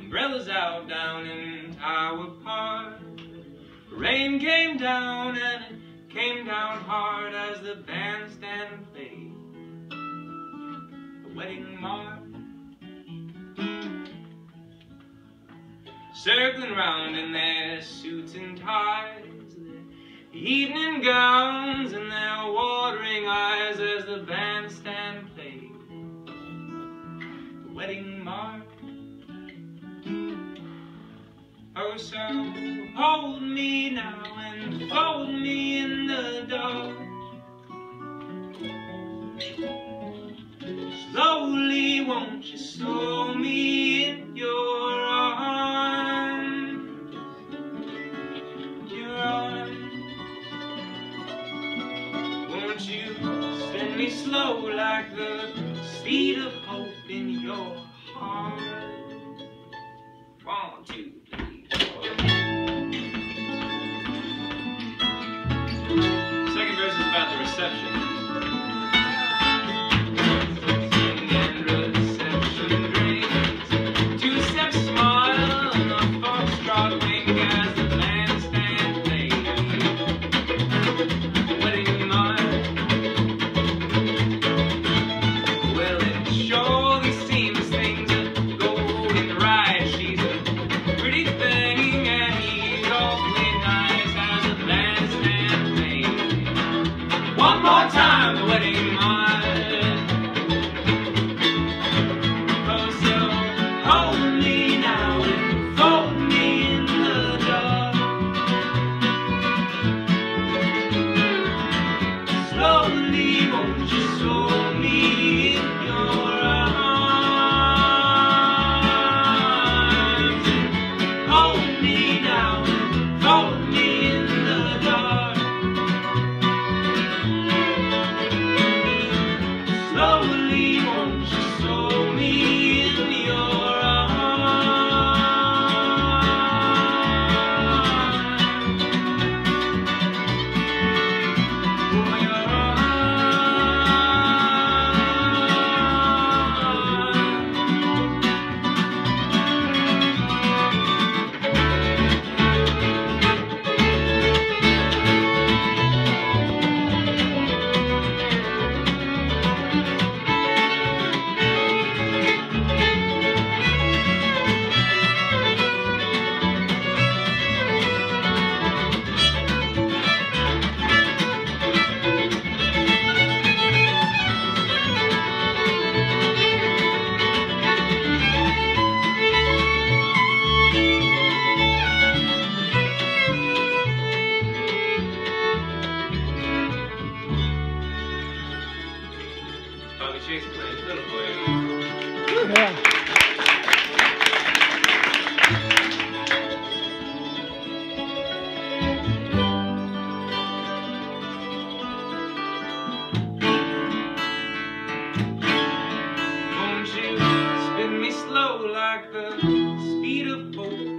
umbrellas out down in Tower Park. Rain came down and it came down hard as the bandstand played the wedding march. Circling round in their suits and ties, their evening gowns and their watering eyes as the bandstand played the wedding march. Oh, so hold me now and fold me in the dark. Slowly, won't you slow me in your arms? Your arms. Won't you send me slow like the speed of hope in your heart? 1, 2, 3, 4. Second verse is about the reception. One more time, the wedding march. Oh, so hold me now and fold me in the dark. Slowly, won't you slow me in your arms? Hold me now and fold me in the dark. Slowly, won't you slow me in your arms? Oh, your Bobby Chase playing fiddle for you. Yeah. Won't you spin me slow like the speed of hope